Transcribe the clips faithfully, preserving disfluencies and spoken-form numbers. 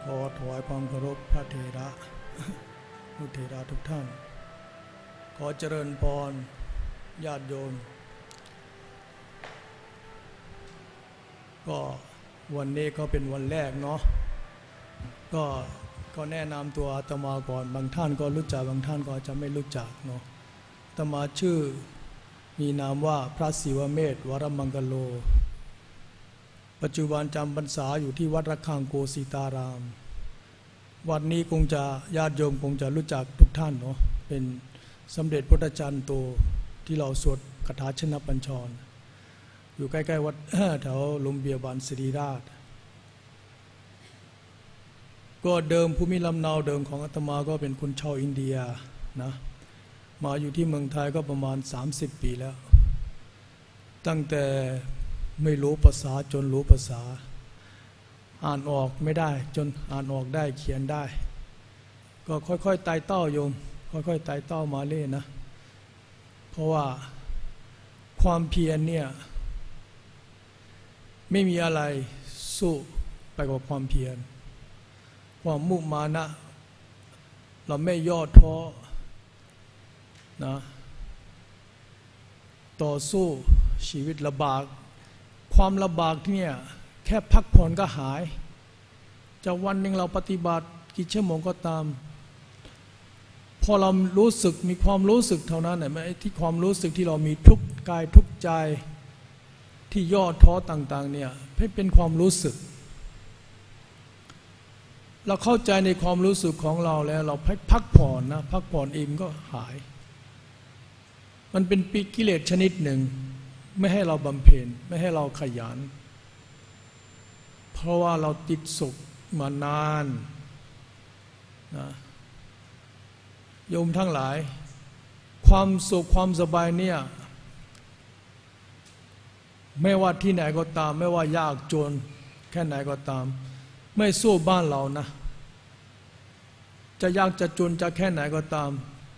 ขอถวายความเคารพพระเถระนุเถระทุกท่านขอเจริญพรญาติโยมก็วันนี้ก็เป็นวันแรกเนาะก็ก็แนะนำตัวอาตมาก่อนบางท่านก็รู้จักบางท่านก็จะไม่รู้จักเนาะอาตมาชื่อมีนามว่าพระศิวเมธวรมังกโลปัจจุบันจำพรรษาอยู่ที่วัดระฆังโกสิตารามวัดนี้คงจะญาติโยมคงจะรู้จักทุกท่านเนาะเป็นสมเด็จพุทธจารย์โตที่เราสวดคาถาชนะปัญชรอยู่ใกล้ๆวัดแถวลุมเบียบานศิริราชก็เดิมภูมิลำเนาเดิมของอาตมาก็เป็นคนชาวอินเดียนะมาอยู่ที่เมืองไทยก็ประมาณสามสิบปีแล้วตั้งแต่ไม่รู้ภาษาจนรู้ภาษาอ่านออกไม่ได้จนอ่านออกได้เขียนได้ก็ค่อยๆไต่เต้าโยมค่อยๆไต่เต้ามาเรื่อยนะเพราะว่าความเพียรเนี่ยไม่มีอะไรสู้ไปกว่าความเพียรความมุ่งมานะเราไม่ย่อท้อนะต่อสู้ชีวิตลำบากความลำบากเนี่ยแค่พักผ่อนก็หายจะวันหนึ่งเราปฏิบัติกี่ชั่วโมงก็ตามพอเรารู้สึกมีความรู้สึกเท่านั้นเนี่ยไอ้ที่ความรู้สึกที่เรามีทุกกายทุกใจที่ย่อท้อต่างๆเนี่ยให้เป็นความรู้สึกเราเข้าใจในความรู้สึกของเราแล้วเราพักผ่อนนะพักผ่อนเองก็หายมันเป็นปีกิเลสชนิดหนึ่งไม่ให้เราบำเพ็ญไม่ให้เราขยันเพราะว่าเราติดสุขมานานนะโยมทั้งหลายความสุขความสบายเนี่ยไม่ว่าที่ไหนก็ตามไม่ว่ายากจนแค่ไหนก็ตามไม่สู้บ้านเรานะจะยากจะจนจะแค่ไหนก็ตาม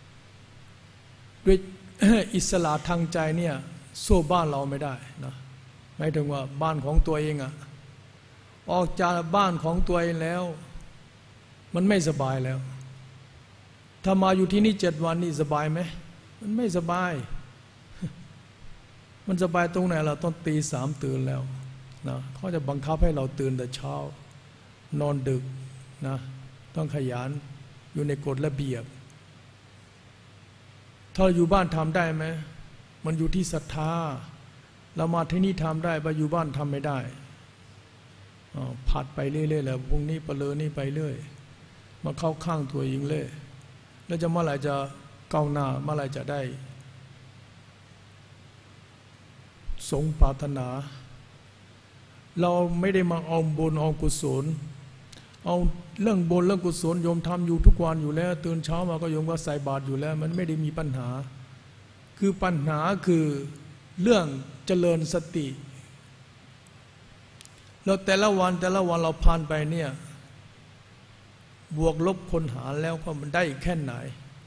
ด้วยอิสระทางใจเนี่ยสู้บ้านเราไม่ได้นะหมายถึงว่าบ้านของตัวเองอะออกจากบ้านของตัวเองแล้วมันไม่สบายแล้วถ้ามาอยู่ที่นี่เจ็ดวันนี่สบายไหมมันไม่สบายมันสบายตรงไหนเราต้องตีสามตื่นแล้วนะเขาจะบังคับให้เราตื่นแต่เช้านอนดึกนะต้องขยันอยู่ในกฎระเบียบถ้าอยู่บ้านทำได้ไหมมันอยู่ที่ศรัทธาเรามาที่นี่ทำได้ไปอยู่บ้านทำไม่ได้ผัดไปเรื่อยๆแล้วพรุ่งนี้ปะเลอนี่ไปเรื่อยมาเข้าข้างตัวเองเลยแล้วจะเมื่อไหร่จะก้าวหน้าเมื่อไหร่จะได้สมปรารถนาเราไม่ได้มาเอาบุญเอากุศลเอาเรื่องบุญเรื่องกุศลโยมทำอยู่ทุกวันอยู่แล้วตื่นเช้ามาก็โยมก็ใส่บาตรอยู่แล้วมันไม่ได้มีปัญหาคือปัญหาคือเรื่องเจริญสติแล้วแต่ละวันแต่ละวันเราผ่านไปเนี่ยบวกลบคนหารแล้วก็มันได้แค่ไหน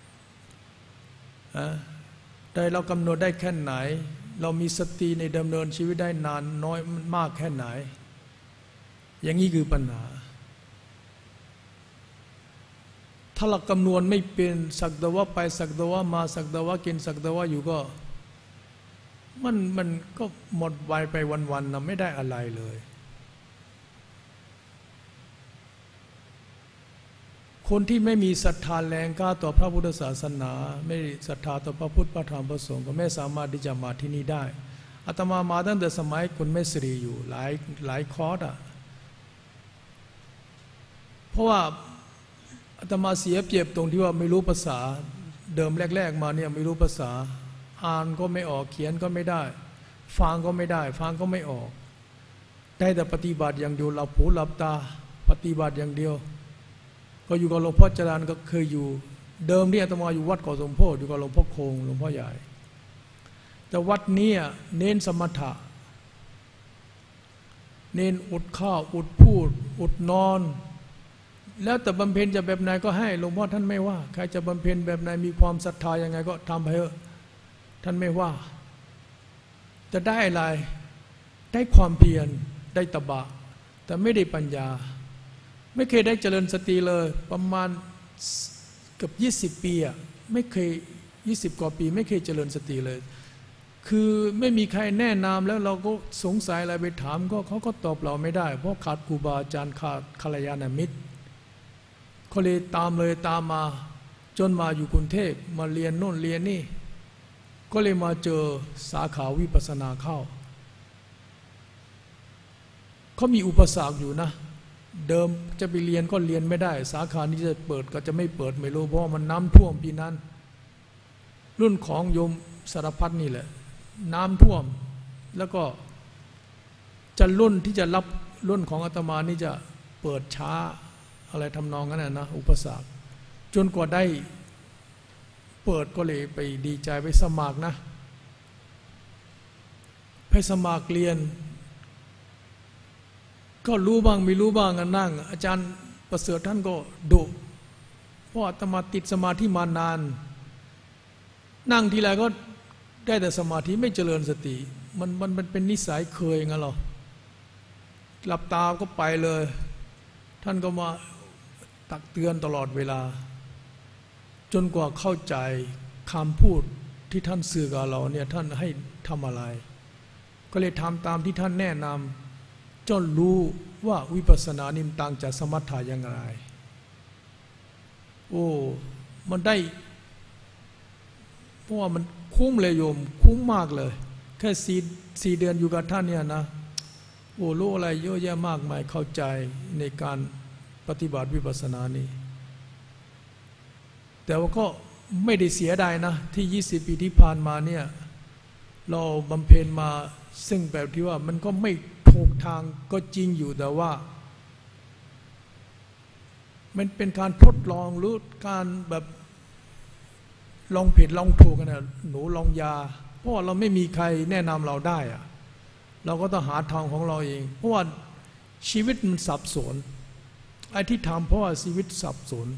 อะได้เรากำหนดได้แค่ไหนเรามีสติในดำเนินชีวิตได้นานน้อยมากแค่ไหนอย่างนี้คือปัญหาถ้าเราคำนวณไม่เป็นสักแต่ว่าไปสักแต่ว่ามาสักแต่ว่ากินสักแต่ว่าอยู่ก็มันมันก็หมดวัยไปวันๆนะไม่ได้อะไรเลยคนที่ไม่มีศรัทธาแรงกล้าต่อพระพุทธศาสนาไม่ศรัทธาต่อพระพุทธพระธรรมพระสงฆ์ก็ไม่สามารถที่จะมาที่นี่ได้อาตมามาตั้งแต่สมัยคุณแม่สิริอยู่หลายหลายคอร์สอ่ะเพราะว่าอาตมาเสียเปรียบตรงที่ว่าไม่รู้ภาษาเดิมแรกๆมาเนี่ยไม่รู้ภาษาอ่านก็ไม่ออกเขียนก็ไม่ได้ฟังก็ไม่ได้ฟังก็ไม่ออกได้แต่ปฏิบัติอย่างเดียวหลับหูหลับตาปฏิบัติอย่างเดียวก็อยู่กับหลวงพ่อจรัญก็เคยอยู่เดิมที่อาตมาอยู่วัดเกาะสมโพธิอยู่กับหลวงพ่อคงหลวงพ่อใหญ่แต่วัดนี้เน้นสมถะเน้นอดข้าวอดพูดอดนอนแล้วแต่บำเพ็ญจะแบบไหนก็ให้หลวงพ่อท่านไม่ว่าใครจะบำเพ็ญแบบไหนมีความศรัทธายังไงก็ทำไปเถอะท่านไม่ว่าจะได้อะไรได้ความเพียรได้ตบะแต่ไม่ได้ปัญญาไม่เคยได้เจริญสติเลยประมาณเกือบยี่สิบปีอ่ะไม่เคยยี่สิบกว่าปีไม่เคยเจริญสติเลยคือไม่มีใครแนะนำแล้วเราก็สงสัยอะไรไปถามก็เขาก็ตอบเราไม่ได้เพราะขาดครูบาอาจารย์ขาดกัลยาณมิตรเขาเลยตามเลยตามมาจนมาอยู่กรุงเทพมาเรียนโน่นเรียนนี่ก็เลยมาเจอสาขาวิปัสสนาเข้าเขามีอุปสรรคอยู่นะเดิมจะไปเรียนก็เรียนไม่ได้สาขานี้จะเปิดก็จะไม่เปิดไม่รู้เพราะมันน้ำท่วมปีนั้นรุ่นของโยมสารพัดนี่แหละน้ำท่วมแล้วก็จะรุ่นที่จะรับรุ่นของอาตมานี่จะเปิดช้าอะไรทำนองนั้นนะอุปสรรคจนกว่าได้เปิดก็เลยไปดีใจไปสมัครนะไปสมัครเรียนก็รู้บ้างไม่รู้บ้างกันนั่งอาจารย์ประเสริฐท่านก็ดุเพราะอาตมาติดสมาธิมานานนั่งทีไรก็ได้แต่สมาธิไม่เจริญสติมันมันมันเป็นนิสัยเคยงั้นหรอหลับตาก็ไปเลยท่านก็มาตักเตือนตลอดเวลาจนกว่าเข้าใจคำพูดที่ท่านสื่อกับเราเนี่ยท่านให้ทำอะไรก็เลยทำตามที่ท่านแนะนำจนรู้ว่าวิปัสสนานี่ต่างจากสมถะอย่างไรโอ้มันได้เพราะว่ามันคุ้มเลยโยมคุ้มมากเลยแค่สี่สี่เดือนอยู่กับท่านเนี่ยนะโอ้รู้อะไรเยอะแยะมากมายเข้าใจในการปฏิบัติวิปัสสนานี้แต่ว่าก็ไม่ได้เสียดายนะที่ยี่สิบปีที่ผ่านมาเนี่ยเราบำเพ็ญมาซึ่งแบบที่ว่ามันก็ไม่ถูกทางก็จริงอยู่แต่ว่ามันเป็นการทดลองหรือการแบบลองผิดลองถูกกันนะหนูลองยาเพราะว่าเราไม่มีใครแนะนำเราได้อะเราก็ต้องหาทางของเราเองเพราะว่าชีวิตมันสับสนไอ้ที่ทำเพราะว่าชีวิตสับสน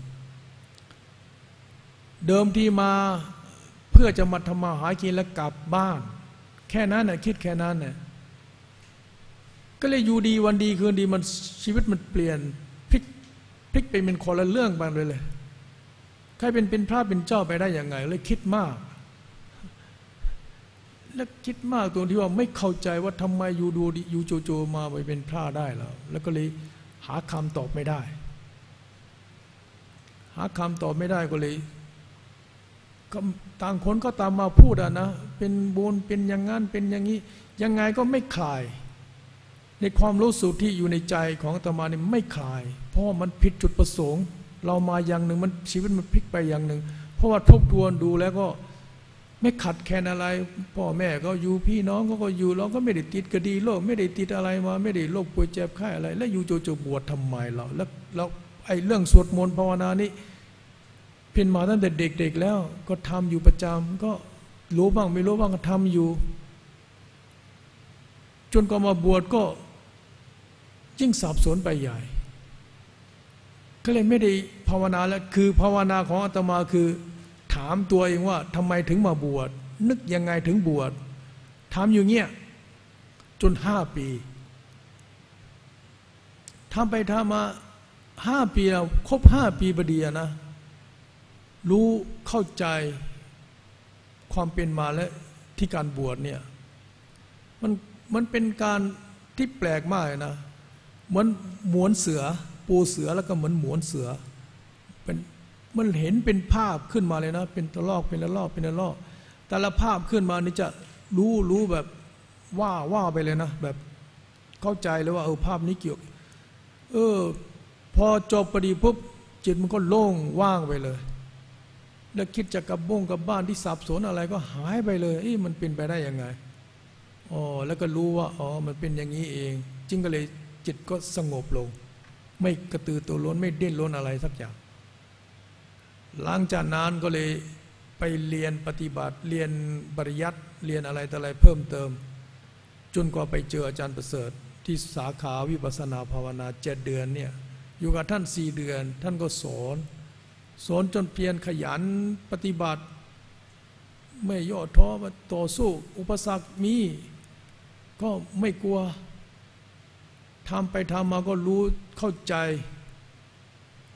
เดิมทีมาเพื่อจะมาทำมาหากินแล้วกลับบ้านแค่นั้นน่ะคิดแค่นั้นน่ะก็เลยอยู่ดีวันดีคืนดีมันชีวิตมันเปลี่ยนพลิกพลิกไปเป็นคนละเรื่องไปเลยเลยใครเป็นเป็นพระเป็นเจ้าไปได้ยังไงเลยคิดมากแล้วคิดมากตรงที่ว่าไม่เข้าใจว่าทำไมอยู่ดูอยู่โจๆมาไปเป็นพระได้แล้วแล้วก็เลยหาคำตอบไม่ได้หาคำตอบไม่ได้ก็เลยต่างคนก็ตามมาพูดอ่ะนะเป็นบุญเป็นอย่างนั้นเป็นอย่างนี้ยังไงก็ไม่คลายในความรู้สึกที่อยู่ในใจของอาตมาเนี่ยไม่คลายเพราะมันผิดจุดประสงค์เรามาอย่างหนึ่งมันชีวิตมันพลิกไปอย่างหนึ่งเพราะว่าทบทวนดูแล้วก็ไม่ขัดแคลนอะไรพ่อแม่ก็อยู่พี่น้องก็ก็อยู่เราก็ไม่ได้ติดคดีโรคไม่ได้ติดอะไรมาไม่ได้โรคป่วยเจ็บไข้อะไรแล้วอยู่โจๆบวชทำไมเราแล้วแล้วไอ้เรื่องสวดมนต์ภาวนานี่เพียนมาตั้งแต่เด็กๆแล้วก็ทำอยู่ประจำก็รู้บ้างไม่รู้บ้างก็ทำอยู่จนก็มาบวชก็ยิ่งสับสนไปใหญ่ก็เลยไม่ได้ภาวนาแล้วคือภาวนาของอาตมาคือถามตัวเองว่าทำไมถึงมาบวชนึกยังไงถึงบวชทำอยู่เงี้ยจนห้าปีทำไปทำมาห้าปีแล้วครบห้าปีพอดีนะรู้เข้าใจความเป็นมาและที่การบวชเนี่ยมันมันเป็นการที่แปลกมากนะเหมือนหมวนเสือปูเสือแล้วก็เหมือนหมวนเสือเป็นมันเห็นเป็นภาพขึ้นมาเลยนะเป็นตะลอกเป็นละลอกเป็นละลอกแต่ละภาพขึ้นมานี่จะรู้รู้แบบว่าว่าไปเลยนะแบบเข้าใจเลยว่าเออภาพนี้เกี่ยวเออพอจบพอดีปุ๊บจิตมันก็โล่งว่างไปเลยแล้วคิดจะกลับบ้งกับบ้านที่สับสนอะไรก็หายไปเลยเอ๊ะมันเป็นไปได้ยังไงอ๋อแล้วก็รู้ว่าอ๋อมันเป็นอย่างนี้เองจึงก็เลยจิตก็สงบลงไม่กระตือรือร้นไม่ดิ้นรนอะไรสักอย่างหลังจากนั้นก็เลยไปเรียนปฏิบัติเรียนปริยัติเรียนอะไรต่ออะไรเพิ่มเติมจนกว่าไปเจออาจารย์ประเสริฐที่สาขาวิปัสสนาภาวนาเจ็ดเดือนเนี่ยอยู่กับท่านสี่เดือนท่านก็สอนสอนจนเพียรขยันปฏิบัติไม่ย่อท้อมาต่อสู้อุปสรรคมีก็ไม่กลัวทำไปทำมาก็รู้เข้าใจ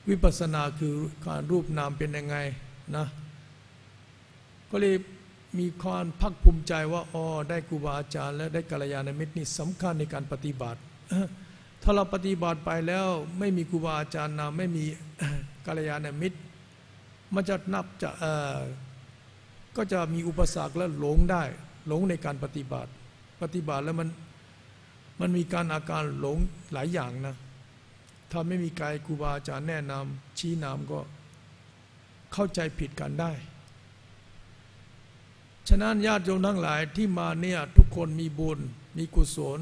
วิปัสสนาคือการรูปนามเป็นยังไงนะก็เลยมีความภาคภูมิใจว่าอ๋อได้ครูบาอาจารย์และได้กัลยาณมิตรนี่สำคัญในการปฏิบัติถ้าเราปฏิบัติไปแล้วไม่มีครูบาอาจารย์นำไม่มีกัลยาณมิตรมันจะนับจะเอ่อก็จะมีอุปสรรคและหลงได้หลงในการปฏิบัติปฏิบัติแล้วมันมันมีการอาการหลงหลายอย่างนะถ้าไม่มีกายครูบาอาจารย์แนะนำชี้นำก็เข้าใจผิดกันได้ฉะนั้นญาติโยมทั้งหลายที่มาเนี่ยทุกคนมีบุญมีกุศล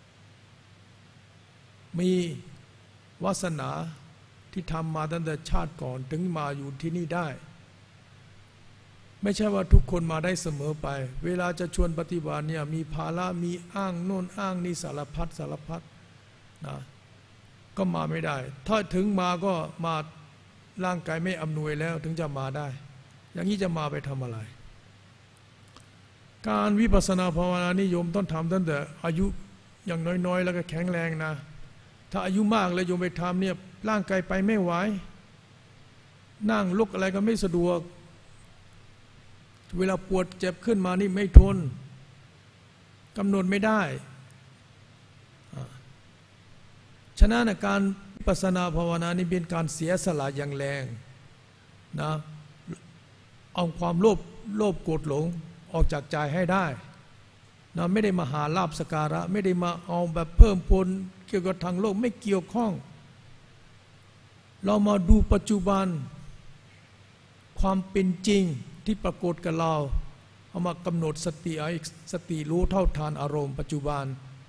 มีวาสนาที่ทำมาตั้งแต่ชาติก่อนถึงมาอยู่ที่นี่ได้ไม่ใช่ว่าทุกคนมาได้เสมอไปเวลาจะชวนปฏิบัติเนี่ยมีภาระมีอ้างโน่นอ้างนี่สารพัดสารพัดนะก็มาไม่ได้ถ้าถึงมาก็มาร่างกายไม่อำนวยแล้วถึงจะมาได้อย่างนี้จะมาไปทำอะไรการวิปัสสนาภาวนานิยมต้องทำตั้งแต่อายุอย่างน้อยๆแล้วก็แข็งแรงนะถ้าอายุมากแล้วโยมไปทำเนี่ยร่างกายไปไม่ไหวนั่งลุกอะไรก็ไม่สะดวกเวลาปวดเจ็บขึ้นมานี่ไม่ทนกำหนดไม่ได้ฉะนั้นการวิปัสสนาภาวนานี่เป็นการเสียสละอย่างแรงนะเอาความโลภโลภโกรธหลงออกจากใจให้ได้นะไม่ได้มาหาลาภสการะไม่ได้มาเอาแบบเพิ่มพูนเกี่ยวกับทางโลกไม่เกี่ยวข้องเรามาดูปัจจุบันความเป็นจริงที่ปรากฏกับเราเอามากำหนดสติเอาสติรู้เท่าทานอารมณ์ปัจจุบัน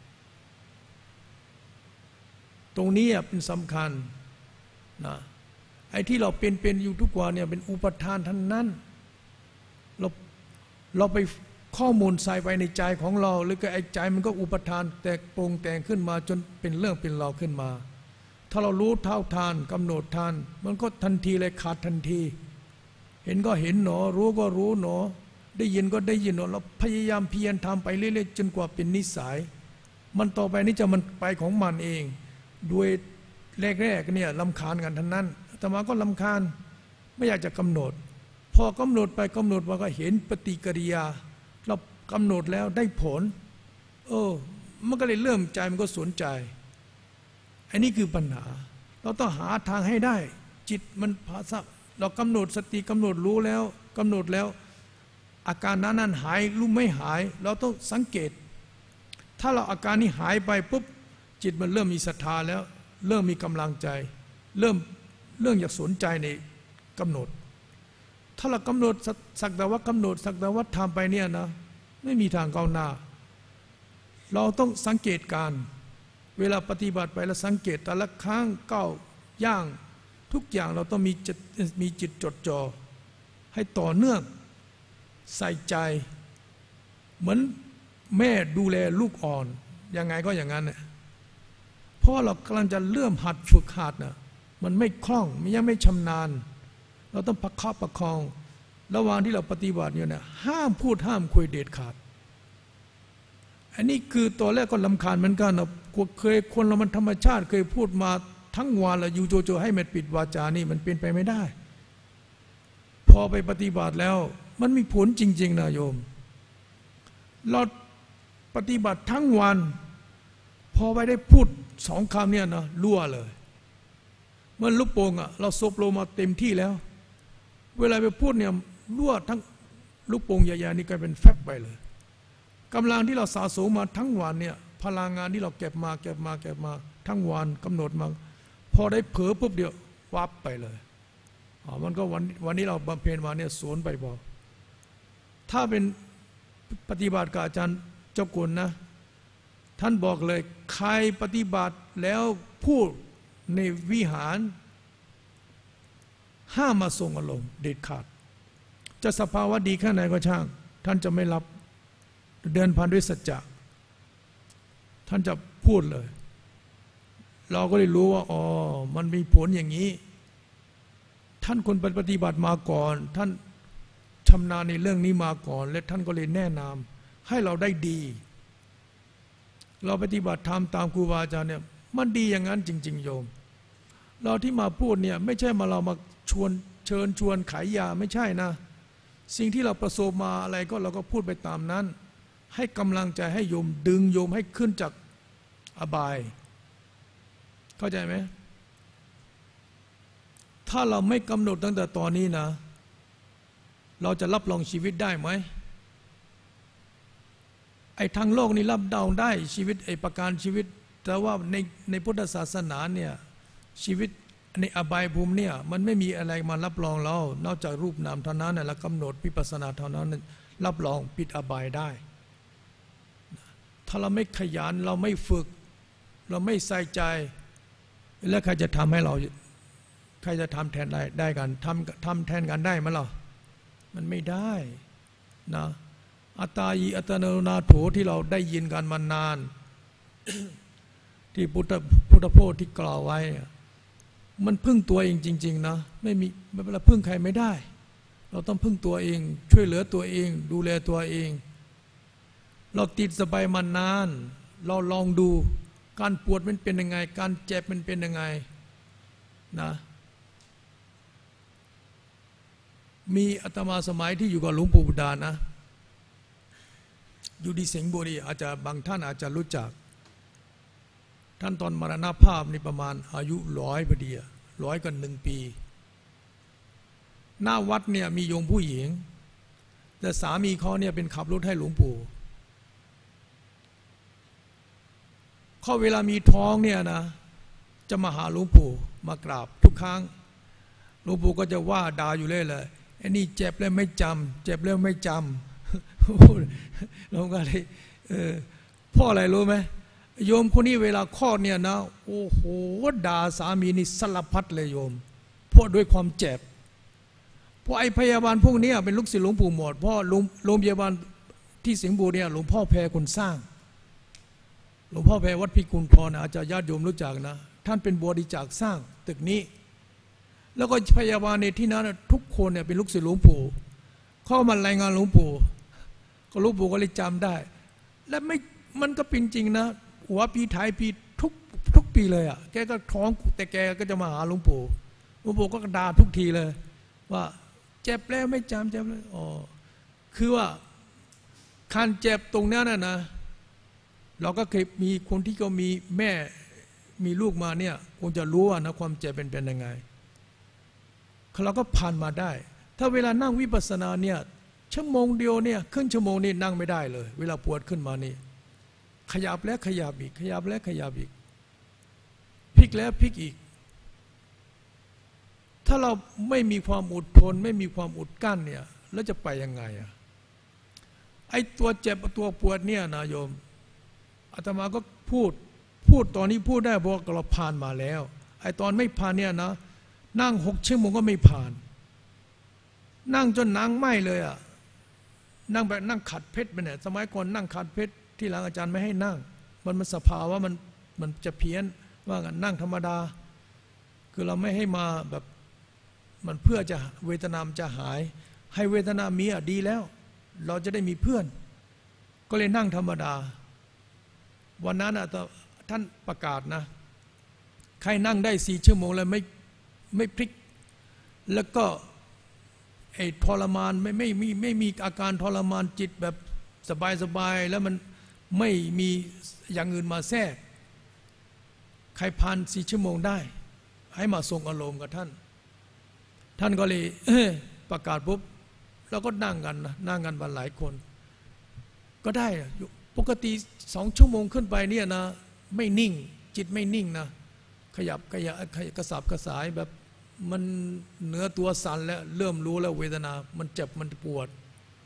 ตรงนี้เป็นสำคัญนะไอ้ที่เราเป็นเป็นอยู่ทุกวันเนี่ยเป็นอุปทานทั้งนั้นเราเราไปข้อมูลใส่ไปในใจของเราหรือก็ไอ้ใจมันก็อุปทานแตกปรุงแต่งขึ้นมาจนเป็นเรื่องเป็นราวขึ้นมาถ้าเรารู้เท่าทานกำหนดทานมันก็ทันทีเลยขาดทันทีเห็นก็เห็นหนอรู้ก็รู้หนอได้ยินก็ได้ยินหนอเราพยายามเพียรทำไปเรื่อยๆจนกว่าเป็นนิสัยมันต่อไปนี้จะมันไปของมันเองด้วยแรกๆเนี่ยลำคาญกันทั้งนั้นแต่มาก็ลำคาญไม่อยากจะกำหนดพอกำหนดไปกำหนดมาก็เห็นปฏิกิริยาเรากำหนดแล้วได้ผลเออมันก็เลยเริ่มใจมันก็สนใจอันนี้คือปัญหาเราต้องหาทางให้ได้จิตมันภาษาเรากำหนดสติกำหนดรู้แล้วกำหนดแล้วอาการนั้นนั้นหายรู้ไม่หายเราต้องสังเกตถ้าเราอาการนี้หายไปปุ๊บจิตมันเริ่มมีศรัทธาแล้วเริ่มมีกำลังใจเริ่มเรื่องอยากสนใจในกำหนดถ้าเรากำหนดสักแต่ว่ากำหนดสักแต่ว่าทำไปเนี่ยนะไม่มีทางก้าวหน้าเราต้องสังเกตการเวลาปฏิบัติไปแล้วสังเกตแต่ละครั้งก้าวย่างทุกอย่างเราต้องมีจิตมีจิตจดจ่อให้ต่อเนื่องใส่ใจเหมือนแม่ดูแลลูกอ่อนยังไงก็อย่างนั้นเนี่ยเพราะเรากำลังจะเริ่มหัดฝึกหัดนะมันไม่คล่องมันยังไม่ชำนาญเราต้องประคับประคองระหว่างที่เราปฏิบัติอยู่เนี่ยห้ามพูดห้ามคุยเด็ดขาดอันนี้คือตัวแรกก็ลำคาญเหมือนกันนะเคยคนเรามันธรรมชาติเคยพูดมาทั้งวันแล้วอยู่โจโจให้มันปิดวาจานี่มันเป็นไปไม่ได้พอไปปฏิบัติแล้วมันมีผลจริงๆนะโยมเราปฏิบัติทั้งวันพอไปได้พูดสองคำเนี่ยนะรั่วเลยเมื่อลูกโป่งอ่ะเราซบลงมาเต็มที่แล้วเวลาไปพูดเนี่ยรั่วทั้งลูกโป่งใหญ่ๆนี่กลายเป็นแฟบไปเลยกำลังที่เราสะสมมาทั้งวันเนี่ยพลังงานที่เราเก็บมาเก็บมาเก็บมาทั้งวันกำหนดมาพอได้เผลอปุ๊บเดียววับไปเลยอ๋อมันก็วันวันนี้เราบำเพ็ญมาเนี่ยสวนไปบอกถ้าเป็นปฏิบัติกับอาจารย์เจ้ากุลนะท่านบอกเลยใครปฏิบัติแล้วพูดในวิหารห้ามมาส่งอารมณ์เด็ดขาดจะสภาวะดีแค่ไหนก็ช่างท่านจะไม่รับเดินผ่านด้วยสัจจะท่านจะพูดเลยเราก็เลยรู้ว่าอ๋อมันมีผลอย่างนี้ท่านคนปฏิบัติมาก่อนท่านชำนาญในเรื่องนี้มาก่อนและท่านก็เลยแนะนำให้เราได้ดีเราปฏิบัติธรรมตามครูบาอาจารย์เนี่ยมันดีอย่างนั้นจริงๆโยมเราที่มาพูดเนี่ยไม่ใช่มาเรามาชวนเชิญชวนขายยาไม่ใช่นะสิ่งที่เราประสบมาอะไรก็เราก็พูดไปตามนั้นให้กำลังใจให้โยมดึงโยมให้ขึ้นจากอบายเข้าใจไหมถ้าเราไม่กำหนดตั้งแต่ตอนนี้นะเราจะรับรองชีวิตได้ไหมไอ้ทางโลกนี่รับเดาได้ชีวิตไอ้ประการชีวิตแต่ว่าในในพุทธศาสนาเนี่ยชีวิตในอบายภูมิเนี่ยมันไม่มีอะไรมารับรองเรานอกจากรูปนามเท่านั้นและกำหนดวิปัสสนาเท่านั้นรับรองปิดอบายได้ถ้าเราไม่ขยันเราไม่ฝึกเราไม่ใส่ใจแล้วใครจะทำให้เราใครจะทำแทนได้ได้กันทำทำแทนกันได้ไหมล่ะมันไม่ได้นะอัตตายีอัตโนนาโถที่เราได้ยินกันมานาน ที่พุทธพุทธโพธิที่กล่าวไว้มันพึ่งตัวเองจริงๆนะไม่มีเราพึ่งใครไม่ได้เราต้องพึ่งตัวเองช่วยเหลือตัวเองดูแลตัวเองเราติดสบายมานานเราลองดูการปวดมันเป็นยังไงการเจ็บมันเป็นยังไงนะมีอาตมาสมัยที่อยู่กับหลวงปู่บุดานะอยู่ที่สิงห์บุรีอาจจะบางท่านอาจจะรู้จักท่านตอนมรณภาพนี่ประมาณอายุร้อยพอดีร้อยกันหนึ่งปีหน้าวัดเนี่ยมีโยมผู้หญิงแต่สามีเขาเนี่ยเป็นขับรถให้หลวงปู่เขาเวลามีท้องเนี่ยนะจะมาหาหลวงปู่มากราบทุกครั้งหลวงปู่ก็จะว่าด่าอยู่เลยเลยไอ้นี่เจ็บแล้วไม่จำเจ็บแล้วไม่จำหลวงก็เลยเออพ่ออะไรรู้ไหมโยมคนนี้เวลาคลอดเนี่ยนะโอ้โหด่าสามีนี่สลับพัดเลยโยมเพราะด้วยความเจ็บเพราะไอ้พยาบาลพวกนี้เป็นลูกศิษย์หลวงปู่หมดเพราะโรงพยาบาลที่สิงห์บุรีเนี่ยหลวงพ่อแพรคนสร้างหลวงพ่อแพรวัดพิกุลพรอาจจะญาติโยมรู้จักนะท่านเป็นบริจาคสร้างตึกนี้แล้วก็พยาบาลในที่นั้นทุกคนเนี่ยเป็นลูกศิษย์หลวงปู่เข้ามารายงานหลวงปู่ก็หลวงปู่ก็เลยจำได้และไม่มันก็เป็นจริงนะหัวปีถ่ายปีทุกทุกปีเลยอ่ะแกก็ท้องแต่แกก็จะมาหาหลวงปู่หลวงปู่ก็ด่าทุกทีเลยว่าเจ็บแล้วไม่จำเจ็บแล้วอ๋อคือว่าการเจ็บตรงนั้นนะนะเราก็เคยมีคนที่ก็มีแม่มีลูกมาเนี่ยคงจะรู้ว่านะความเจ็บเป็นเป็นยังไงเราก็ผ่านมาได้ถ้าเวลานั่งวิปัสสนาเนี่ยชั่วโมงเดียวเนี่ยครึ่งชั่วโมงนี่นั่งไม่ได้เลยเวลาปวดขึ้นมานี่ขยับแล้วขยับอีกขยับแล้วขยับอีกพลิกแล้วพลิกอีกถ้าเราไม่มีความอดทนไม่มีความอดกั้นเนี่ยแล้วจะไปยังไงอะไอ้ตัวเจ็บตัวปวดเนี่ยนะโยมอาตมาก็พูดพูดตอนนี้พูดได้เพราะเราผ่านมาแล้วไอ้ตอนไม่ผ่านเนี่ยนะนั่งหกชั่วโมงก็ไม่ผ่านนั่งจนหนังไหม้เลยอ่ะนั่งแบบนั่งขัดเพชรไปเนี่ยสมัยก่อนนั่งขัดเพชรที่หลังอาจารย์ไม่ให้นั่งมันมันสภาวะมันมันจะเพี้ยนว่ากันนั่งธรรมดาคือเราไม่ให้มาแบบมันเพื่อจะเวทนามจะหายให้เวทนามีอ่ะดีแล้วเราจะได้มีเพื่อนก็เลยนั่งธรรมดาวันนั้นอ่ะท่านประกาศนะใครนั่งได้สี่ชั่วโมงแล้วไม่ไม่พลิกแล้วก็ไอ้ทรมานไม่ไม่มีไม่มีอาการทรมานจิตแบบสบายๆแล้วมันไม่มีอย่างอื่นมาแทรกใครผ่านสี่ชั่วโมงได้ให้มาส่งอารมณ์กับท่านท่านก็เลยประกาศปุ๊บเราก็นั่งกันนะนั่งกันวันหลายคนก็ได้ปกติสองชั่วโมงขึ้นไปเนี่ยนะไม่นิ่งจิตไม่นิ่งนะขยับขยับกระสับกระส่ายแบบมันเนื้อตัวสั่นแล้วเริ่มรู้แล้วเวทนามันเจ็บมันปวด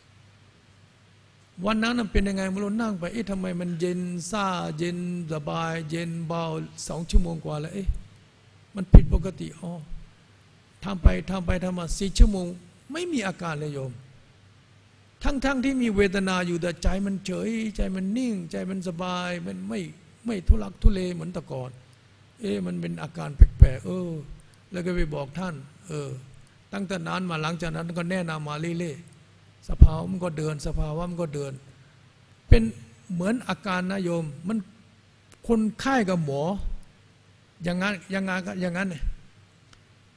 วันนั้นเป็นยังไงไม่รู้นั่งไปเอ๊ะทำไมมันเย็นซ่าเย็นสบายเย็นเบาสองชั่วโมงกว่าแล้วเอ๊ะมันผิดปกติอ๋อทำไปทำไปทำมาสี่ชั่วโมงไม่มีอาการเลยโยมทั้งๆ ท, ที่มีเวทนาอยู่แต่ใจมันเฉยใจมันนิ่งใจมันสบายมันไม่ไม่ทุลักทุเลเหมือนแต่ก่อนเอ๊ะมันเป็นอาการแปลกๆเออแล้วก็ไปบอกท่านเออตั้งแต่นั้นมาหลังจากนั้นก็แนะนำมาเรื่อยๆสภาวะมันก็เดินสภาวะมันก็เดินเป็นเหมือนอาการนะโยมมันคนไข้กับหมออย่างนั้นอย่างงั้นอย่างนั้น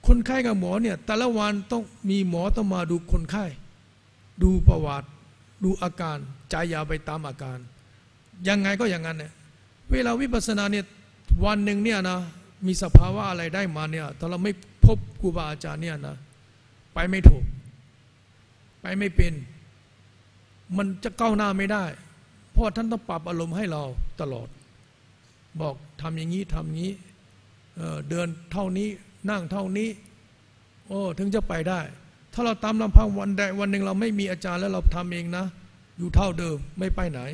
คนไข้กับหมอเนี่ยแต่ละวันต้องมีหมอต้องมาดูคนไข้ดูประวัติดูอาการจ่ายยาไปตามอาการยังไงก็อย่างนั้นเนี่ยเวลาวิปัสสนาเนี่ยวันหนึ่งเนี่ยนะมีสภาวะอะไรได้มาเนี่ยถ้าเราไม่พบครูบาอาจารย์เนี่ยนะไปไม่ถูกไปไม่เป็นมันจะก้าวหน้าไม่ได้เพราะท่านต้องปรับอารมณ์ให้เราตลอดบอกทำอย่างนี้ทำอย่างนี้ เ, เดินเท่านี้นั่งเท่านี้โอ้ถึงจะไปได้ถ้าเราตามลำพังวันใดวันหนึ่งเราไม่มีอาจารย์แล้วเราทำเองนะอยู่เท่าเดิมไม่ไปไหน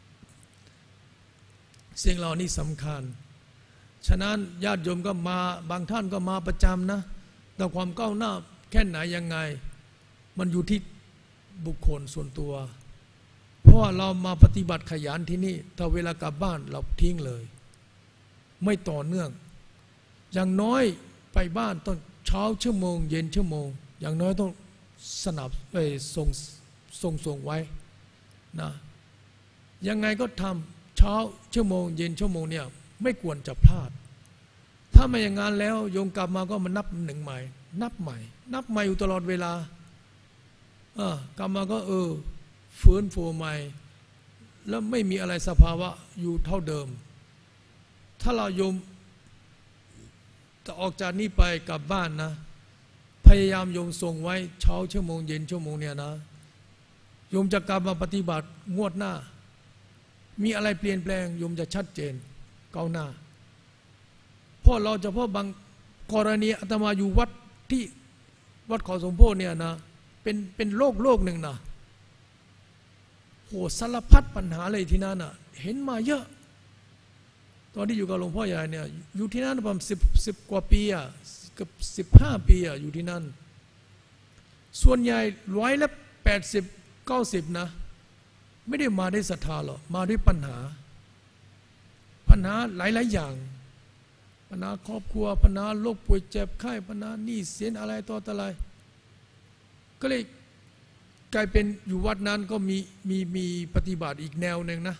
สิ่งเหล่านี้สำคัญฉะนั้นญาติโยมก็มาบางท่านก็มาประจำนะแต่ความก้าวหน้าแค่ไหนยังไงมันอยู่ที่บุคคลส่วนตัวเพราะเรามาปฏิบัติขยันที่นี่ถ้าเวลากลับบ้านเราทิ้งเลยไม่ต่อเนื่องอย่างน้อยไปบ้านต้องเช้าชั่วโมงเย็นชั่วโมงอย่างน้อยต้องสนับไปส่งส่งส่งไว้นะยังไงก็ทำเช้าชั่วโมงเย็นชั่วโมงเนี่ยไม่ควรจะพลาดถ้าไม่อย่างนั้นแล้วโยมกลับมาก็มานับหนึ่งใหม่นับใหม่นับใหม่อยู่ตลอดเวลาเออกลับมาก็เออฟื้นฟูใหม่แล้วไม่มีอะไรสภาวะอยู่เท่าเดิมถ้าเราโยมจะออกจากนี้ไปกลับบ้านนะพยายามโยมส่งไว้เช้าชั่วโมงเย็นชั่วโมงเนี่ยนะโยมจะกลับมาปฏิบัติงวดหน้ามีอะไรเปลี่ยนแปลงโยมจะชัดเจนก้าวหน้าเพราะเราจะเพราะบางกรณีอาตมาอยู่วัดที่วัดเขาสมโพธิเนี่ยนะเป็นเป็นโลกโลกหนึ่งนะโหสารพัดปัญหาเลยที่นั่นน่ะเห็นมาเยอะตอนที่อยู่กับหลวงพ่อใหญ่เนี่ยอยู่ที่นั่นประมาณสิบสิบกว่าปีอ่ะเกือบสิบห้าปีอ่ะอยู่ที่นั่นส่วนใหญ่ร้อยละแปดสิบเก้าสิบนะไม่ได้มาด้วยศรัทธาหรอกมาด้วยปัญหาปัญหาหลายๆอย่างปัญหาครอบครัวปัญหาโรคป่วยเจ็บไข้ปัญหาหนี้สินอะไรต่ออะไรก็เลยกลายเป็นอยู่วัดนั้นก็มีมีมีปฏิบัติอีกแนวหนึ่งนะ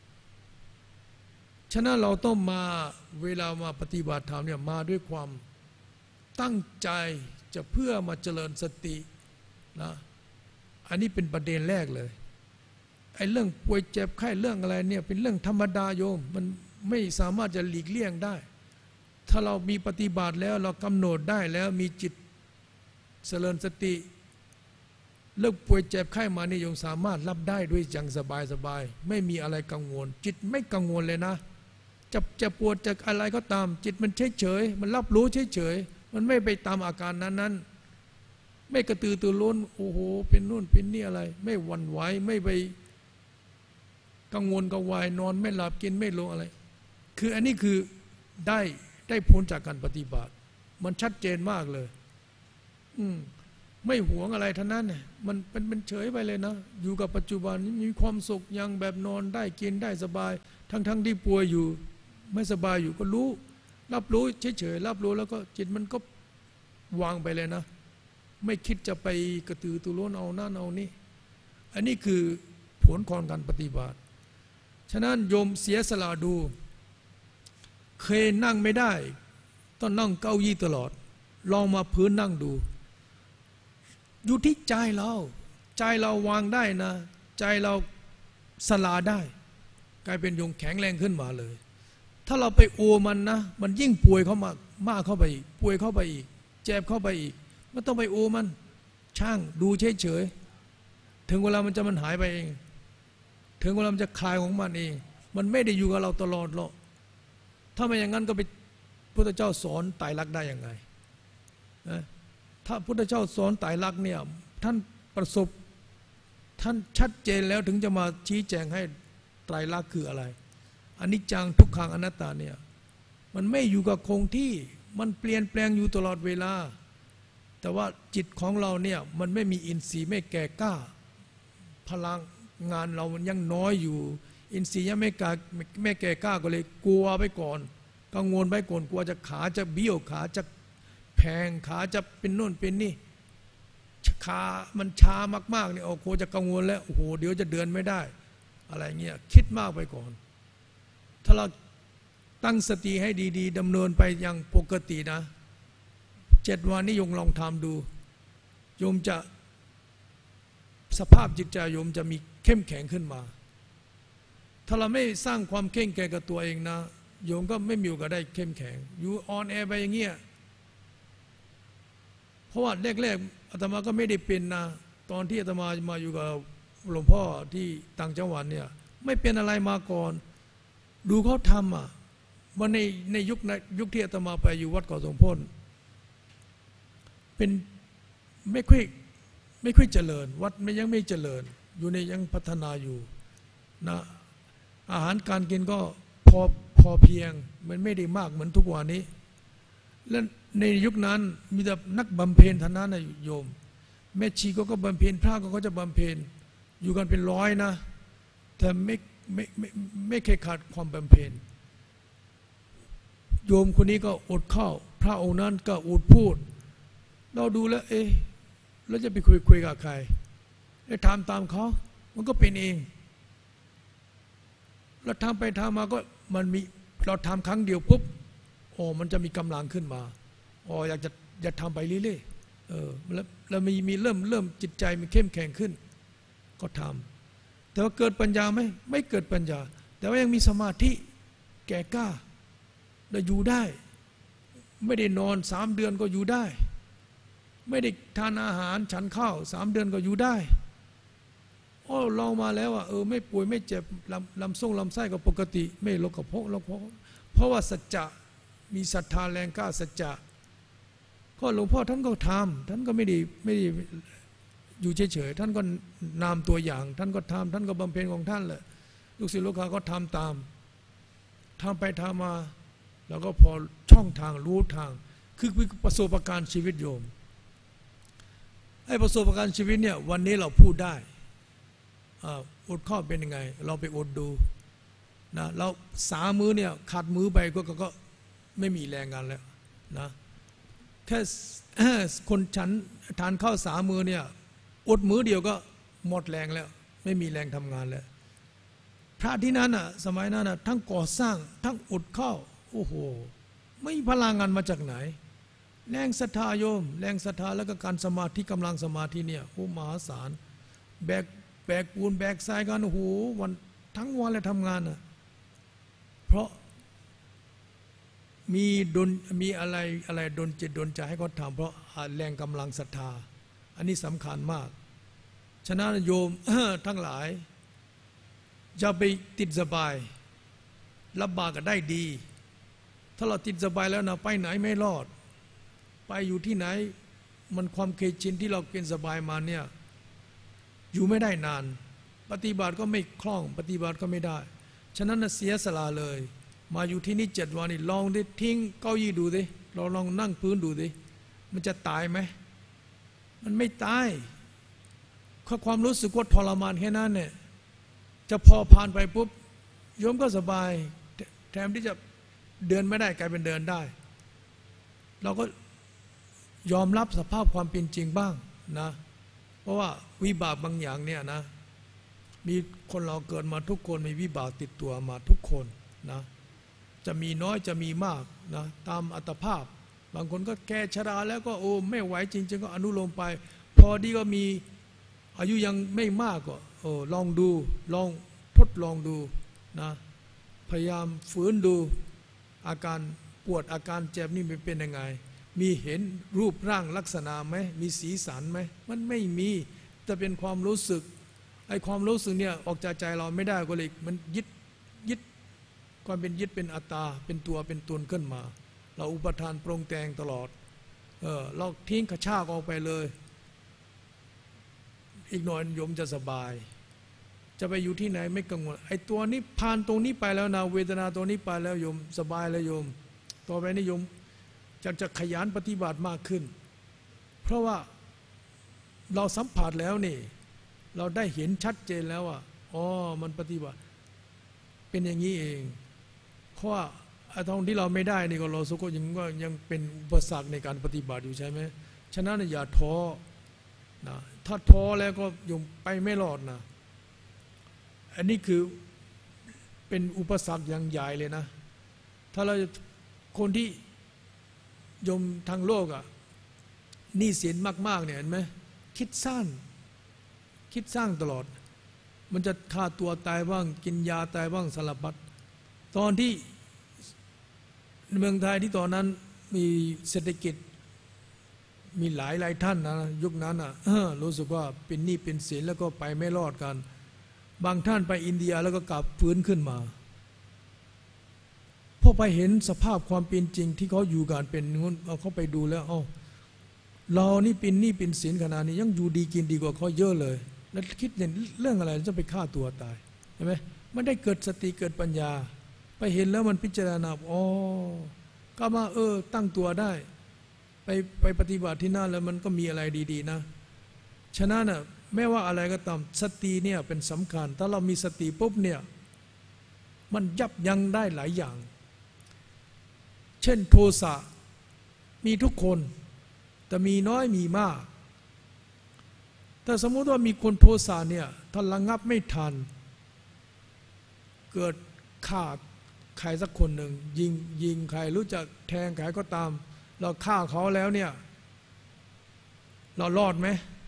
ฉะนั้นเราต้องมาเวลามาปฏิบัติธรรมเนี่ยมาด้วยความตั้งใจจะเพื่อมาเจริญสตินะอันนี้เป็นประเด็นแรกเลยไอ้เรื่องป่วยเจ็บไข้เรื่องอะไรเนี่ยเป็นเรื่องธรรมดาโยมมันไม่สามารถจะหลีกเลี่ยงได้ถ้าเรามีปฏิบัติแล้วเรากำหนดได้แล้วมีจิตเจริญสติเรื่องป่วยเจ็บไข้มานี่โยมสามารถรับได้ด้วยอย่างสบายสบายไม่มีอะไรกังวลจิตไม่กังวลเลยนะจะจะปวดจะอะไรก็ตามจิตมันเฉยเฉยมันรับรู้เฉยเฉยมันไม่ไปตามอาการนั้นนั้นไม่กระตือรือร้นโอ้โหเป็นนู่นเป็นนี่อะไรไม่หวั่นไหวไม่ไปกังวลกังวายนอนไม่หลับกินไม่ลงอะไรคืออันนี้คือได้ได้ผลจากการปฏิบัติมันชัดเจนมากเลยอืมไม่หวงอะไรทั้งนั้นเนี่ยมันเป็นเป็นเฉยไปเลยนะอยู่กับปัจจุบันมีความสุขยังแบบนอนได้กินได้สบายทั้งทั้งที่ป่วยอยู่ไม่สบายอยู่ก็รู้รับรู้เฉยๆรับรู้แล้วก็จิตมันก็วางไปเลยนะไม่คิดจะไปกระตือรือร้นเอานั่นเอานี่อันนี้คือผลของการปฏิบัติฉะนั้นโยมเสียสละดูเคยนั่งไม่ได้ต้องนั่งเก้าอี้ตลอดลองมาพื้นนั่งดูอยู่ที่ใจเราใจเราวางได้นะใจเราสละได้กลายเป็นโยมแข็งแรงขึ้นมาเลยถ้าเราไปโอมันนะมันยิ่งป่วยเข้ามามากเข้าไปอีกป่วยเข้าไปอีกเจ็บเข้าไปอีกไม่ต้องไปโอมันช่างดูเฉยๆถึงเวลามันจะมันหายไปเองถึงเวลามันจะคลายของมันเองมันไม่ได้อยู่กับเราตลอดหรอกถ้าไม่อย่างนั้นก็ไปพุทธเจ้าสอนไตรลักษณ์ได้ยังไงนะถ้าพุทธเจ้าสอนไตรลักษณ์เนี่ยท่านประสบท่านชัดเจนแล้วถึงจะมาชี้แจงให้ไตรลักษณ์คืออะไรอนิจจังทุกขังอนัตตาเนี่ยมันไม่อยู่กับคงที่มันเปลี่ยนแปลงอยู่ตลอดเวลาแต่ว่าจิตของเราเนี่ยมันไม่มีอินทรีย์ไม่แก่กล้าพลังงานเรามันยังน้อยอยู่อินทรีย์ยังไม่กล้าไม่แก่กล้าก็เลยกลัวไปก่อนกังวลไปก่อนกลัวจะขาจะเบี้ยวขาจะแพงขาจะเป็นโน่นเป็นนี่ขามันช้ามากๆเนี่ยโอ้โหจะกังวลแล้วโอ้โหเดี๋ยวจะเดินไม่ได้อะไรเงี้ยคิดมากไปก่อนถ้าเราตั้งสติให้ดีๆดำเนินไปอย่างปกตินะเจ็ดวันนี้โยมลองทำดูโยมจะสภาพจิตใจโยมจะมีเข้มแข็งขึ้นมาถ้าเราไม่สร้างความเข้มแข็งกับตัวเองนะโยมก็ไม่มีโอกาสได้เข้มแข็งอยู่ออนแอร์ไปอย่างเงี้ยเพราะว่าแรกๆอาตมาก็ไม่ได้เป็นนะตอนที่อาตมามาอยู่กับหลวงพ่อที่ต่างจังหวัดเนี่ยไม่เป็นอะไรมาก่อนดูเขาทำอ่ะวันในในยุคในยุคที่อาตมาไปอยู่วัดเกาะสงพลเป็นไม่ค่อยไม่ค่อยเจริญวัดไม่ยังไม่เจริญอยู่ในยังพัฒนาอยู่นะอาหารการกินก็พอพอเพียงมันไม่ได้มากเหมือนทุกวันนี้และในยุคนั้นมีแต่นักบำเพ็ญท่านนั้นนะโยมแม่ชีก็ก็บำเพ็ญพระก็ก็จะบำเพ็ญอยู่กันเป็นร้อยนะแต่ไม่ไม่ไม่ไม่เคยขาดความบำเพ็ญโยมคนนี้ก็อดข้าวพระองค์นั้นก็อดพูดเราดูแล้วเอ๊ะแล้วจะไปคุยคุยกับใครไอ้ทำตามเขามันก็เป็นเองเราทำไปทำมาก็มันมีเราทำครั้งเดียวปุ๊บโอ้มันจะมีกำลังขึ้นมาอ๋ออยากจะอยากทำไปเรื่อยๆเออแล้วเรามีมีเริ่มเริ่มจิตใจมันเข้มแข็งขึ้นก็ทำแต่ว่าเกิดปัญญาไหมไม่เกิดปัญญาแต่ว่ายังมีสมาธิแก่กล้าได้อยู่ได้ไม่ได้นอนสามเดือนก็อยู่ได้ไม่ได้ทานอาหารฉันข้าวสามเดือนก็อยู่ได้โอ้ลองมาแล้วอ่ะเออไม่ป่วยไม่เจ็บลำลำส่งลำไส้ก็ปกติไม่โรคกระเพาะโรคเพราะเพราะว่าสัจจะมีศรัทธาแรงกล้าสัจจะก็หลวงพ่อท่านก็ทำท่านก็ไม่ได้ไม่ได้อยู่เฉยๆท่านก็นำตัวอย่างท่านก็ทำท่านก็บำเพ็ญของท่านแหละลูกศิษย์ลูกหาก็ทำตามทำไปทำมาแล้วก็พอช่องทางรู้ทางคือประสบการณ์ชีวิตโยมไอ้ประสบการณ์ชีวิตเนี่ยวันนี้เราพูดได้อดข้าวเป็นยังไงเราไปอดดูนะเราสามมื้อเนี่ยขาดมื้อไปก็ก็ไม่มีแรงงานแล้วนะแค่คนฉันทานข้าวสามมื้อเนี่ยอดมื้อเดียวก็หมดแรงแล้วไม่มีแรงทำงานแล้วพระที่นั้นอ่ะสมัยนั้นอ่ะทั้งก่อสร้างทั้งอดข้าวโอ้โหไม่มีพลังงานมาจากไหนแรงศรัทธาโยมแรงศรัทธาแล้วก็การสมาธิกำลังสมาธิเนี่ยโอ้มหาศาลแบกแบกปูนแบกทรายกันโอ้โหวันทั้งวันเลยทำงานอ่ะเพราะมีดนมีอะไรอะไรดนจิตดนใจให้เขาทำเพราะแรงกำลังศรัทธาอันนี้สำคัญมากฉะนั้นโยม ทั้งหลายอย่าไปติดสบายรับบากก็ได้ดีถ้าเราติดสบายแล้วนะไปไหนไม่รอดไปอยู่ที่ไหนมันความเคยชินที่เราเป็นสบายมาเนี่ยอยู่ไม่ได้นานปฏิบัติก็ไม่คล่องปฏิบัติก็ไม่ได้ฉะนั้นเสียสละเลยมาอยู่ที่นี่เจ็ดวันนี่ลองได้ทิ้งเก้าอี้ดูดิเราลองนั่งพื้นดูดิมันจะตายไหมมันไม่ตายข้อความรู้สึกว่าทรมานแค่นั้นเนี่ยจะพอผ่านไปปุ๊บโยมก็สบายแทนที่จะเดินไม่ได้กลายเป็นเดินได้เราก็ยอมรับสภาพความเป็นจริงบ้างนะเพราะว่าวิบากบางอย่างเนี่ยนะมีคนเราเกิดมาทุกคนมีวิบากติดตัวมาทุกคนนะจะมีน้อยจะมีมากนะตามอัตภาพบางคนก็แก่ชราแล้วก็โอ้ไม่ไหวจริงๆก็อนุโลมไปพอดีก็มีอายุยังไม่มากก็โอ้ลองดูลองทดลองดูนะพยายามฝืนดูอาการปวดอาการเจ็บนี่มันเป็นยังไงมีเห็นรูปร่างลักษณะไหมมีสีสันไหมมันไม่มีแต่เป็นความรู้สึกไอ้ความรู้สึกเนี่ยออกจากใจเราไม่ได้ก็เลยมันยึดยึดความเป็นยึดเป็นอัตตาเป็นตัวเป็นตนขึ้นมาเราอุปทานปรงแต่งตลอดเออเราทิ้งกระชากออกไปเลยอีกหน่อยโยมจะสบายจะไปอยู่ที่ไหนไม่กังวลไอ้ตัวนี้ผ่านตรงนี้ไปแล้วนะเวทนาตัวนี้ไปแล้วโยมสบายแล้วโยมต่อไปนี้โยมจะจะขยันปฏิบัติมากขึ้นเพราะว่าเราสัมผัสแล้วนี่เราได้เห็นชัดเจนแล้วว่าอ๋อมันปฏิบัติเป็นอย่างนี้เองเพราะว่าไอ้ตรงที่เราไม่ได้นี่ก็เราสุก็ยังว่ายังเป็นอุปสรรคในการปฏิบัติอยู่ใช่ไหมฉะนั้นอย่าท้อนะถ้าท้อแล้วก็โยมไปไม่รอดนะอันนี้คือเป็นอุปสรรคอย่างใหญ่เลยนะถ้าเราคนที่โยมทางโลกอ่ะหนี้สินมากๆเนี่ยเห็นไหมคิดสั้นคิดสร้างตลอดมันจะฆ่าตัวตายบ้างกินยาตายบ้างสารพัดตอนที่เมืองไทยที่ตอนนั้นมีเศรษฐกิจมีหลายหลายท่านนะยุคนั้นอ่ะรู้สึกว่าเป็นหนี้เป็นสินแล้วก็ไปไม่รอดกันบางท่านไปอินเดียแล้วก็กลับฟื้นขึ้นมาพอไปเห็นสภาพความเป็นจริงที่เขาอยู่กันเป็นงั้นเขาไปดูแล้วเอ้าเรานี่เป็นหนี้เป็นสินขนาดนี้ยังอยู่ดีกินดีกว่าเขาเยอะเลยแล้วคิดเรื่องอะไรจะไปฆ่าตัวตายเห็นไหมไม่ได้เกิดสติเกิดปัญญาไปเห็นแล้วมันพิจารณาอ๋อก็มาเออตั้งตัวได้ไปไปปฏิบัติที่นั่นแล้วมันก็มีอะไรดีๆนะฉะนั้นน่ะไม่ว่าอะไรก็ตามสติเนี่ยเป็นสำคัญถ้าเรามีสติปุ๊บเนี่ยมันยับยั้งได้หลายอย่างเช่นโทสะมีทุกคนแต่มีน้อยมีมากแต่สมมุติว่ามีคนโทสะเนี่ยถ้าระงับไม่ทันเกิดฆ่าใครสักคนหนึ่งยิงยิงใครรู้จักแทงใครก็ตามเราฆ่าเขาแล้วเนี่ยเรารอดไหม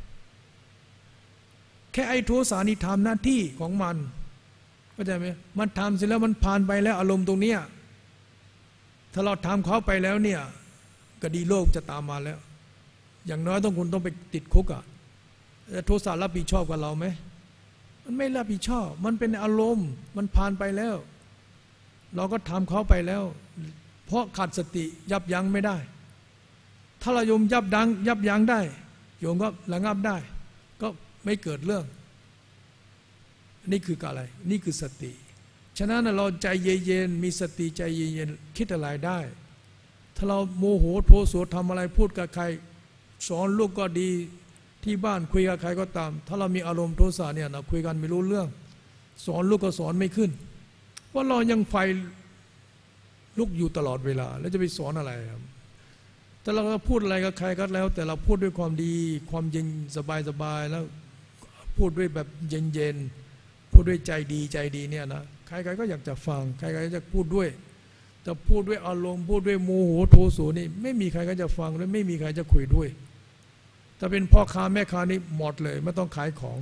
แค่ไอ้โทสะนี่ทำหน้าที่ของมันเข้าใจไหมมันทำเสร็จแล้วมันผ่านไปแล้วอารมณ์ตรงเนี้ยถ้าเราทำเขาไปแล้วเนี่ยคดีโลกจะตามมาแล้วอย่างน้อยต้องคุณต้องไปติดคุกอ่ะโทสะรับผิดชอบกับเราไหมมันไม่รับผิดชอบมันเป็นอารมณ์มันผ่านไปแล้วเราก็ทำเขาไปแล้วเพราะขาดสติยับยั้งไม่ได้ถ้าเราโยมยับยั้งยับยั้งได้โยมก็ระงับได้ก็ไม่เกิดเรื่องนี่คืออะไรนี่คือสติฉะนั้นเราใจเย็นๆมีสติใจเย็นๆคิดอะไรได้ถ้าเราโมโหโทโสทำอะไรพูดกับใครสอนลูกก็ดีที่บ้านคุยกับใครก็ตามถ้าเรามีอารมณ์โทสะเนี่ยนะคุยกันไม่รู้เรื่องสอนลูกก็สอนไม่ขึ้นเพราะเรายังไฟลุกอยู่ตลอดเวลาแล้วจะไปสอนอะไรครับแต่เราพูดอะไรกับใครก็แล้วแต่เราพูดด้วยความดีความเย็นสบายๆแล้วพูดด้วยแบบเย็นๆพูดด้วยใจดีใจดีเนี่ยนะใครๆก็อยากจะฟังใครๆก็จะพูดด้วยแต่พูดด้วยอารมณ์พูดด้วยโมโหโทโสนี่ไม่มีใครก็จะฟังและไม่มีใครจะคุยด้วยถ้าเป็นพ่อค้าแม่ค้านี่หมดเลยไม่ต้องขายของ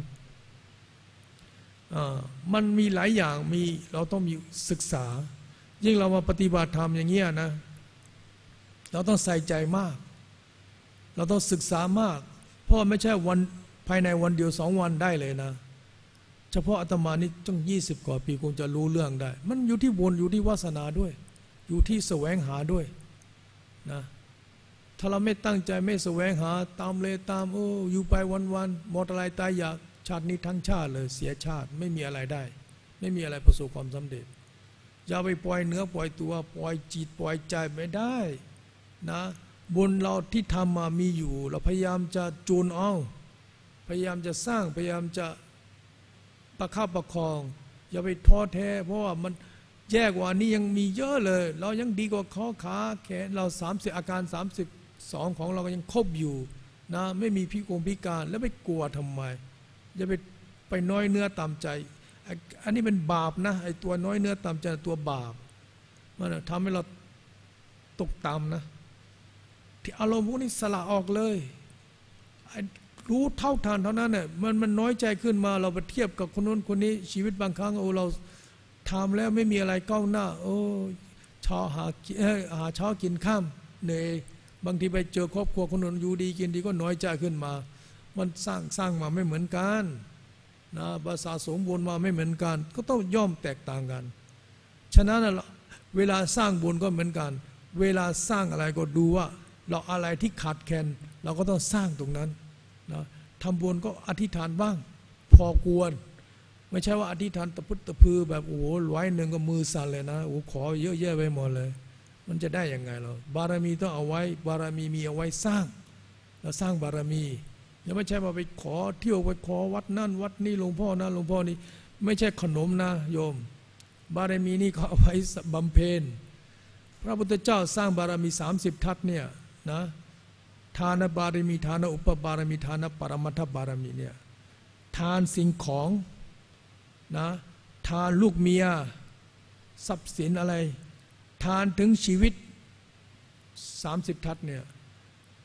อ่ามันมีหลายอย่างมีเราต้องมีศึกษายิ่งเรามาปฏิบัติธรรมอย่างเงี้ยนะเราต้องใส่ใจมากเราต้องศึกษามากเพราะไม่ใช่วันภายในวันเดียวสองวันได้เลยนะเฉพาะอาตมานี่ต้องยี่สิบกว่าปีคงจะรู้เรื่องได้มันอยู่ที่บุญอยู่ที่วาสนาด้วยอยู่ที่แสวงหาด้วยนะถ้าเราไม่ตั้งใจไม่แสวงหาตามเลยตามโอ้อยู่ไปวันๆหมดอะไรตายอยากชาตินี้ทั้งชาติเลยเสียชาติไม่มีอะไรได้ไม่มีอะไรประสบความสำเร็จอย่าไปปล่อยเนื้อปล่อยตัวปล่อยจิตปล่อยใจไม่ได้นะบุญเราที่ทำมามีอยู่เราพยายามจะจูนเอาพยายามจะสร้างพยายามจะประคับประคองอย่าไปท้อแท้เพราะว่ามันแย่กว่านี้ยังมีเยอะเลยเรายังดีกว่าข้อขาแขนเราสามสิบอาการสามสิบสองของเราก็ยังครบอยู่นะไม่มีพิกลพิการแล้วไปกลัวทำไมอย่าไปไปน้อยเนื้อต่ำใจอันนี้เป็นบาปนะไอ้ตัวน้อยเนื้อต่ำใจตัวบาปมันทำให้เราตกต่ำนะที่อารมณ์พวกนี้สละออกเลยรู้เท่าทันเท่านั้นเนี่ยมันมันน้อยใจขึ้นมาเราไปเทียบกับคนนู้นคนนี้ชีวิตบางครั้งโอ้เราทำแล้วไม่มีอะไรก้าวหน้าโอ้ชาหาหาเช้ากินข้ามเหนื่อยบางทีไปเจอครอบครัวคนนู้นอยู่ดีกินดีก็น้อยใจขึ้นมามันสร้างสร้างมาไม่เหมือนกันนะภาษาสมบูรณ์มาไม่เหมือนกันก็ต้องย่อมแตกต่างกันฉะนั้นเวลาสร้างบุญก็เหมือนกันเวลาสร้างอะไรก็ดูว่าเราอะไรที่ขาดแคลนเราก็ต้องสร้างตรงนั้นนะทำบุญก็อธิษฐานบ้างพอควรไม่ใช่ว่าอธิษฐานตะพุตตะพือแบบโอ้โหร้อยหนึ่งก็มือสั่นเลยนะโอ้ขอเยอะแยะไปหมดเลยมันจะได้ยังไงเราบารมีต้องเอาไว้บารมีมีเอาไว้สร้างแล้วสร้างบารมีอย่าไม่ใช่มาไปขอเที่ยวไปขอวัดนั่นวัดนี่หลวงพ่อนั่นหลวงพ่อนี่ไม่ใช่ขนมนะโยมบารมีนี่เขาเอาไว้บำเพ็ญพระพุทธเจ้าสร้างบารมีสามสิบทัศเนี่ยนะทานบารมีทานอุปบารมีทานปรมัตถบารมีเนี่ยทานสิ่งของนะทานลูกเมียทรัพย์สินอะไรทานถึงชีวิตสามสิบทัศเนี่ย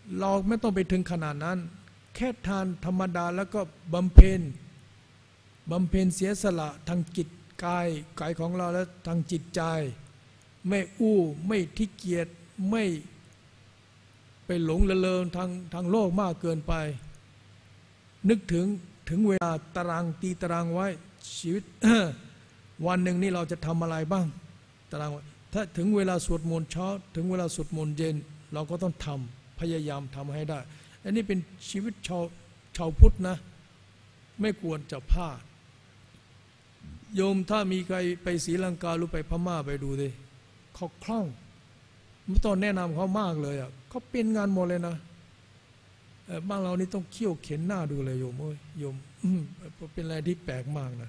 เราไม่ต้องไปถึงขนาดนั้นแค่ทานธรรมดาแล้วก็บำเพ็ญบำเพ็ญเสียสละทางจิตกายกายของเราและทางจิตใจไม่อู้ไม่ที่เกียจไม่ไปหลงละเลงทางทางโลกมากเกินไปนึกถึงถึงเวลาตารางตีตารางไว้ชีวิต วันหนึ่งนี่เราจะทำอะไรบ้างตารางไว้ถ้าถึงเวลาสวดมนต์เช้าถึงเวลาสวดมนต์เย็นเราก็ต้องทำพยายามทำให้ได้อันนี้เป็นชีวิตชาวชาวพุทธนะไม่ควรจะพลาดโยมถ้ามีใครไปศรีลังกาหรือไปพม่าไปดูดิเขาคล่องไม่ต้องแนะนำเขามากเลยอ่ะเขาเป็นงานหมดเลยนะบ้านเรานี่ต้องเขี่ยวเข็นหน้าดูเลยโยมเอ้ยโยมเป็นอะไรที่แปลกมากนะ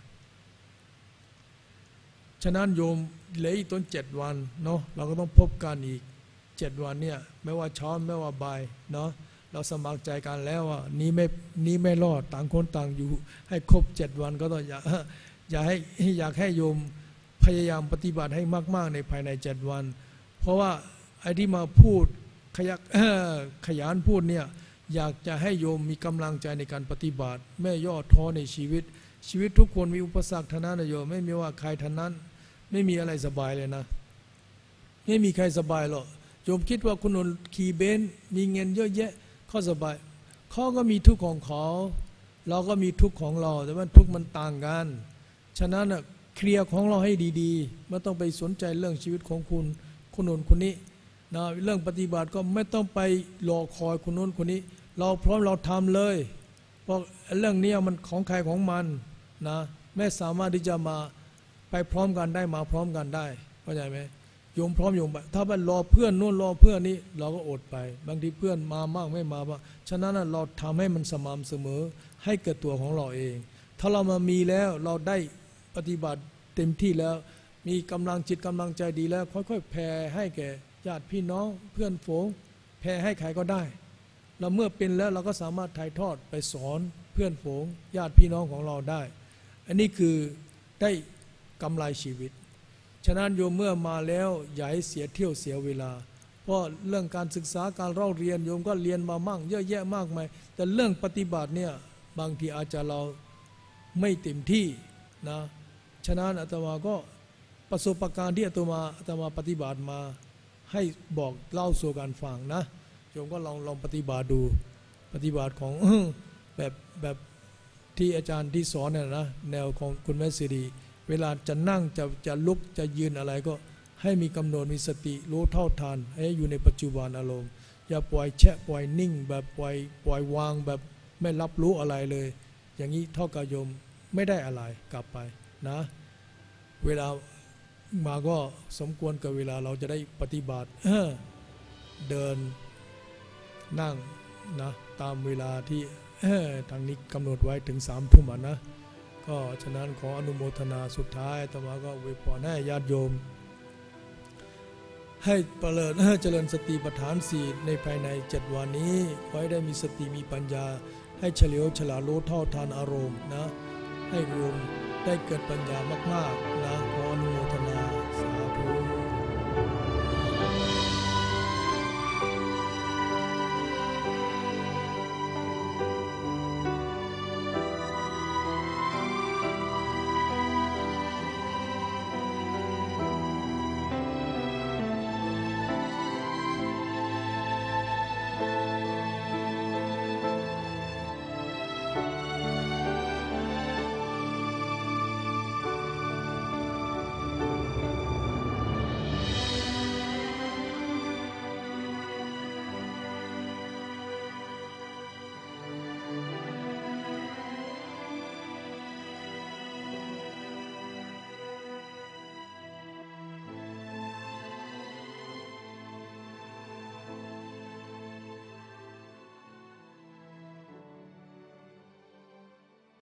ฉะนั้นโยมเหลืออีกต้นเจ็ดวันเนาะเราก็ต้องพบกันอีกเจ็ดวันเนี่ยไม่ว่าเช้าไม่ว่าบ่ายเนาะเราสมัครใจกันแล้วว่านี้ไม่นี้ไม่รอดต่างคนต่างอยู่ให้ครบเจ็ดวันก็ต้องอย่าอย่าให้อยากให้โยมพยายามปฏิบัติให้มากๆในภายในเจ็ดวันเพราะว่าไอ้ที่มาพูดขยักขยันพูดเนี่ยอยากจะให้โยมมีกำลังใจในการปฏิบัติไม่ย่อท้อในชีวิตชีวิตทุกคนมีอุปสรรคทั้งนั้นนะโยมไม่มีว่าใครทั้งนั้นไม่มีอะไรสบายเลยนะไม่มีใครสบายหรอกโยมคิดว่าคุณนนขี่เบนซ์มีเงินเยอะแยะเขาสบายเขาก็มีทุกข์ของเขาเราก็มีทุกข์ของเราแต่ว่าทุกข์มันต่างกันฉะนั้นเคลียร์ของเราให้ดีๆไม่ต้องไปสนใจเรื่องชีวิตของคุณคุณนนคนนี้นะเรื่องปฏิบัติก็ไม่ต้องไปรอคอยคนโน้นคนนี้เราพร้อมเราทำเลยเพราะเรื่องนี้มันของใครของมันนะไม่สามารถที่จะมาไปพร้อมกันได้มาพร้อมกันได้เข้าใจไหมโยมพร้อมโยมไปถ้าไปรอเพื่อนโน้นรอเพื่อนนี้เราก็อดไปบางทีเพื่อนมามากไม่มาบ้างฉะนั้นเราทำให้มันสม่ำเสมอให้เกิดตัวของเราเองถ้าเรามามีแล้วเราได้ปฏิบัติเต็มที่แล้วมีกำลังจิตกำลังใจดีแล้วค่อยๆแผ่ให้แก่ญาติพี่น้องเพื่อนฝูงแผ่ให้ใครก็ได้เราเมื่อเป็นแล้วเราก็สามารถถ่ายทอดไปสอนเพื่อนฝูงญาติพี่น้องของเราได้อันนี้คือได้กำไรชีวิตฉะนั้นโยมเมื่อมาแล้วอย่าให้เสียเที่ยวเสียเวลาเพราะเรื่องการศึกษาการเล่าเรียนโยมก็เรียนมามั่งเยอะแยะมากมายแต่เรื่องปฏิบัติเนี่ยบางทีอาจจะเราไม่เต็มที่นะฉะนั้นอาตมาก็ประสบการณ์ที่อาตมาอาตมาปฏิบัติมาให้บอกเล่าสู่กันฟังนะโยมก็ลองลองปฏิบัติดูปฏิบัติของแบบแบบที่อาจารย์ที่สอนน่ะนะแนวของคุณแม่สิริเวลาจะนั่งจะจะลุกจะยืนอะไรก็ให้มีกำหนดมีสติรู้เท่าทันให้อยู่ในปัจจุบันอารมณ์อย่าปล่อยแช่ปล่อยนิ่งแบบปล่อยปล่อยวางแบบไม่รับรู้อะไรเลยอย่างนี้เท่ากับโยมไม่ได้อะไรกลับไปนะเวลามาก็สมควรกับเวลาเราจะได้ปฏิบัติเดินนั่งนะตามเวลาที่ทางนี้กำหนดไว้ถึงสามทุ่มนะก็ฉะนั้นขออนุโมทนาสุดท้ายอาตมาก็อวยพรให้ญาติโยมให้เจริญเจริญสติปัฏฐานสี่ในภายในเจ็ดวันนี้ขอให้ได้มีสติมีปัญญาให้เฉลียวฉลาดรู้เท่าทันอารมณ์นะให้โยมได้เกิดปัญญามากๆนะขอ